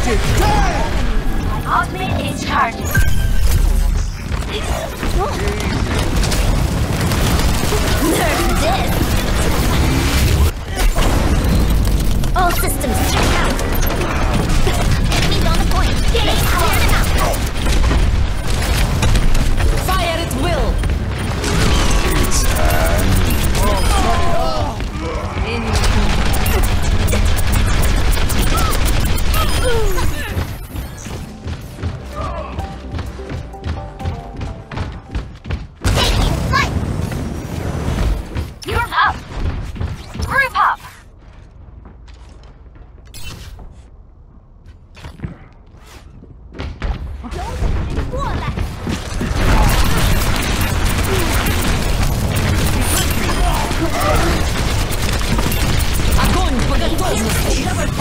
breaking! Damn! Ultimate is charging. Nerf this! All systems check out. Enemies on the point. Getting cleared enough. Fire at will. It's time. Taking flight. You're up. Group up. Огонь по готовности!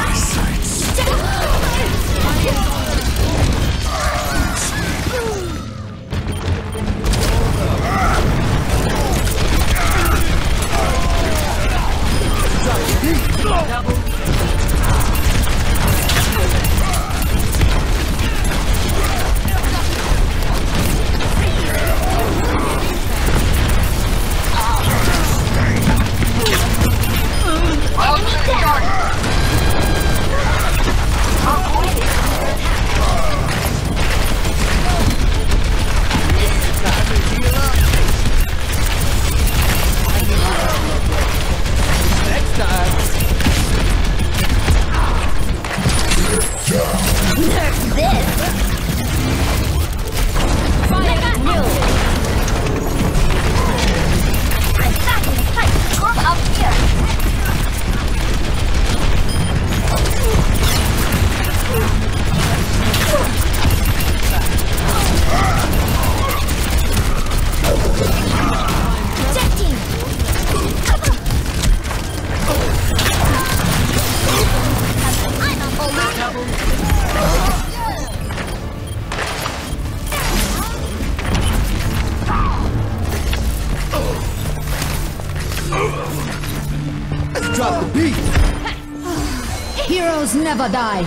Drop the beat! Heroes never die.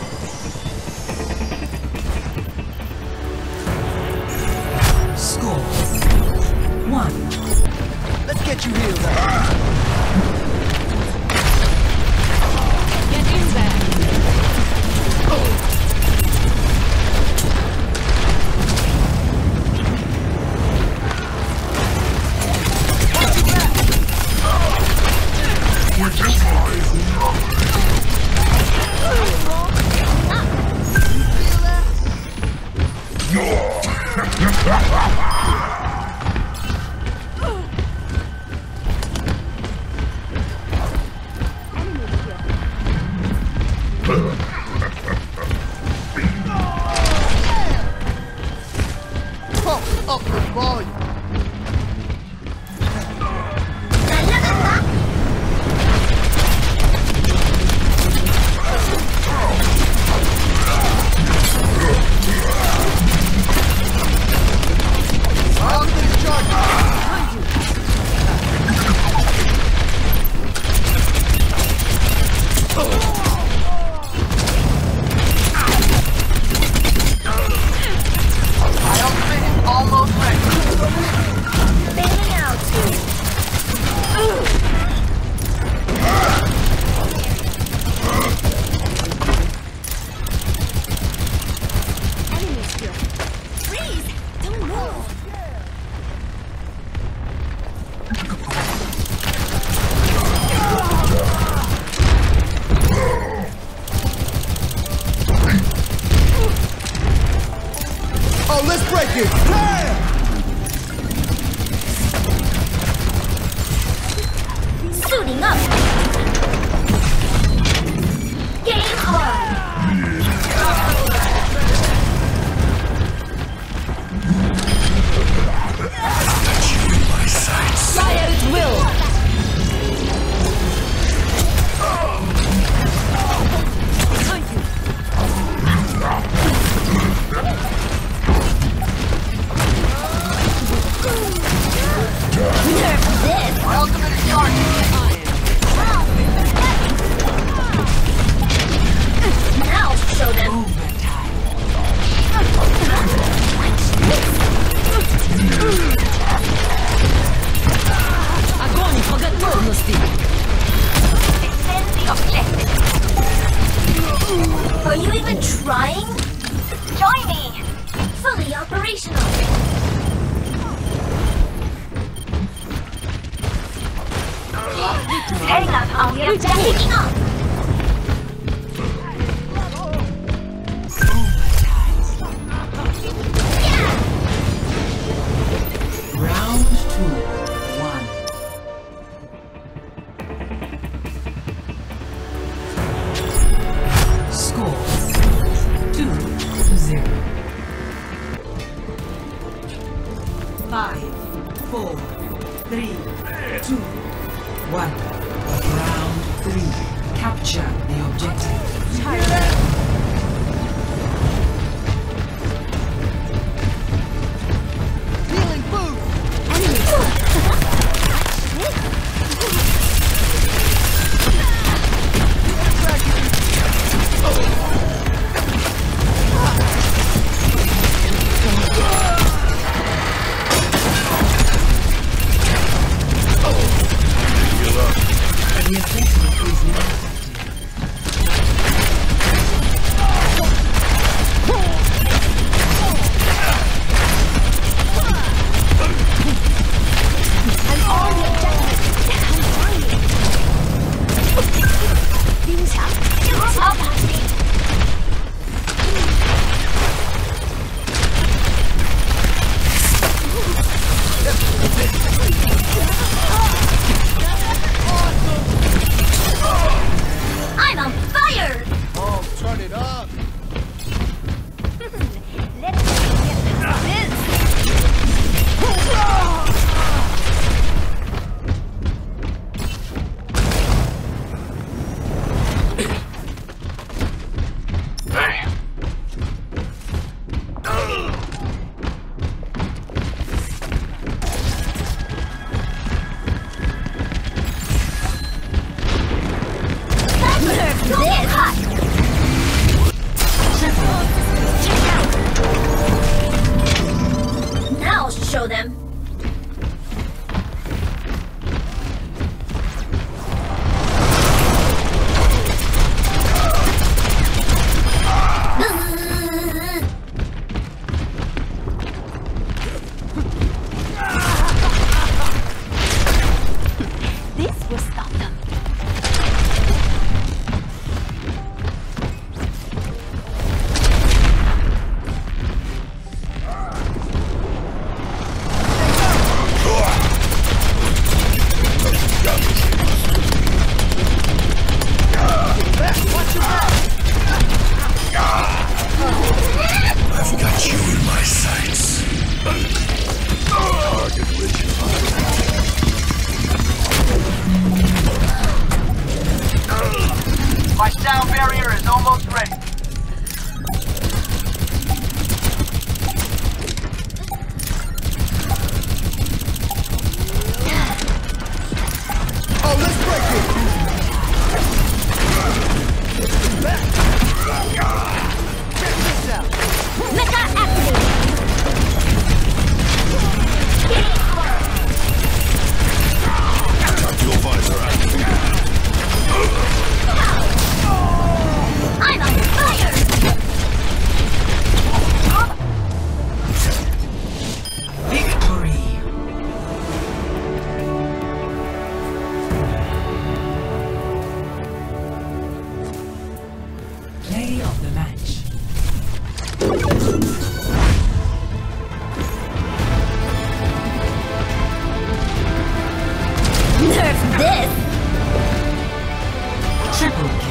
Score 1. Let's get you healed up. Get in there. Up the volume! Almost ready. Bailing out. Enemies here. Freeze! Don't move. Oh, let's break it! Damn! Suiting up. Game on. Fire at will. you even trying? Join me! Fully operational! Heading up on the objective! Taking off! Round 2, 1. Score 2-0. 5, 4, 3, 2, 1. Round 3. Capture the objective. The objective is not active. I'm on the objective! I'm on fire! Oh, turn it up! Let's get this! Now I'll show them. This will stop them. I've got you in my sights. Target My sound barrier is almost ready. Oh, let's break it! Check this out! Mecha activated! Tactical visor activated. I'm on fire! Victory! Play of the match. Nerf this! Triple